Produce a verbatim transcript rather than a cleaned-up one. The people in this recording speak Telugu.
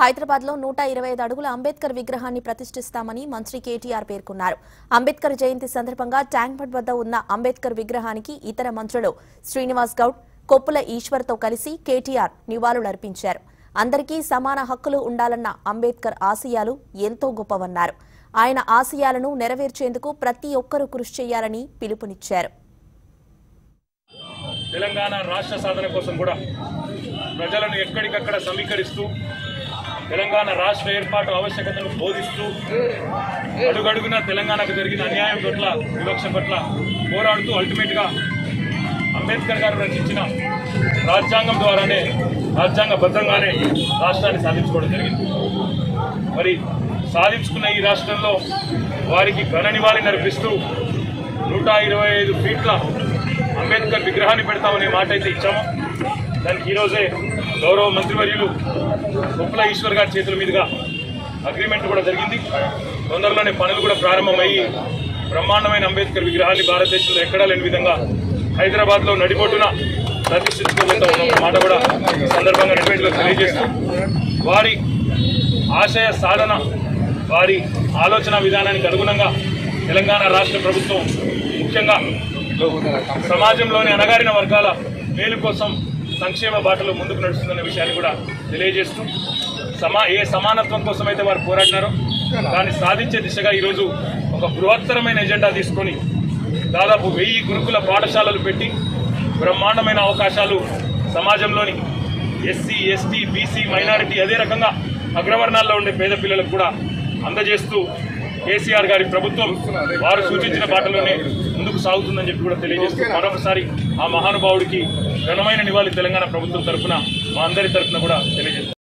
హైదరాబాద్ లో నూట ఇరవై ఐదు అడుగుల అంబేద్కర్ విగ్రహాన్ని ప్రతిష్ఠిస్తామని మంత్రి కేటీఆర్ పేర్కొన్నారు. అంబేద్కర్ జయంతి సందర్భంగా ట్యాంక్ బండ్ వద్ద ఉన్న అంబేద్కర్ విగ్రహానికి ఇతర మంత్రులు శ్రీనివాస్ గౌడ్, కొప్పుల ఈశ్వర్తో కలిసి కేటీఆర్ నివాళులర్పించారు. అందరికీ సమాన హక్కులు ఉండాలన్న అంబేద్కర్ ఆశయాలు ఎంతో గొప్పవన్నారు. ఆయన ఆశయాలను నెరవేర్చేందుకు ప్రతి ఒక్కరూ కృషి చేయాలని పిలుపునిచ్చారు. తెలంగాణ రాష్ట్ర సాధన కోసం కూడా ప్రజలను ఎక్కడికక్కడ సమీకరిస్తూ తెలంగాణ రాష్ట్ర ఏర్పాటు ఆవశ్యకతను బోధిస్తూ అడుగడుగున తెలంగాణకు జరిగిన అన్యాయం పట్ల, వివక్ష పట్ల పోరాడుతూ అల్టిమేట్గా అంబేద్కర్ గారు రచించిన రాజ్యాంగం ద్వారానే, రాజ్యాంగబద్ధంగానే రాష్ట్రాన్ని సాధించుకోవడం జరిగింది. మరి సాధించుకున్న ఈ రాష్ట్రంలో వారికి ఘన నివాళి నర్పిస్తూ నూట ఇరవై ఐదు ఫీట్ల అంబేద్కర్ విగ్రహాన్ని పెడతామనే మాట అయితే ఇచ్చాము. దానికి ఈరోజే గౌరవ మంత్రివర్యులు కొప్పుల ఈశ్వర్ గారి చేతుల మీదుగా అగ్రిమెంట్ కూడా జరిగింది. తొందరలోనే పనులు కూడా ప్రారంభమయ్యి బ్రహ్మాండమైన అంబేద్కర్ విగ్రహాన్ని భారతదేశంలో ఎక్కడా లేని విధంగా హైదరాబాద్లో నడిబొడ్డున ప్రతిష్ఠించుకోబోతా ఉన్న మాట కూడా ఈ సందర్భంగా నిర్వహించలో తెలియజేస్తూ వారి ఆశయ సాధన, వారి ఆలోచన విధానానికి అనుగుణంగా తెలంగాణ రాష్ట్ర ప్రభుత్వం ముఖ్యంగా సమాజంలోని అణగారిన వర్గాల మేలు కోసం సంక్షేమ బాటలో ముందుకు నడుస్తుందనే విషయాన్ని కూడా తెలియజేస్తూ సమా ఏ సమానత్వం కోసం అయితే వారు పోరాడినారో దాన్ని సాధించే దిశగా ఈరోజు ఒక బృహత్తరమైన ఎజెండా తీసుకొని దాదాపు వెయ్యి గురుకుల పాఠశాలలు పెట్టి బ్రహ్మాండమైన అవకాశాలు సమాజంలోని ఎస్సీ, ఎస్టీ, బీసీ, మైనారిటీ, అదే రకంగా అగ్రవర్ణాల్లో ఉండే పేద పిల్లలకు కూడా అందజేస్తూ కేసీఆర్ గారి ప్రభుత్వం వారు సూచించిన బాటలోనే ముందుకు సాగుతుందని చెప్పి కూడా తెలియజేస్తూ మరొకసారి ఆ మహానుభావుడికి ఘనమైన నివాళి తెలంగాణ ప్రభుత్వం తరఫున మా అందరి తరఫున కూడా తెలియజేస్తాం.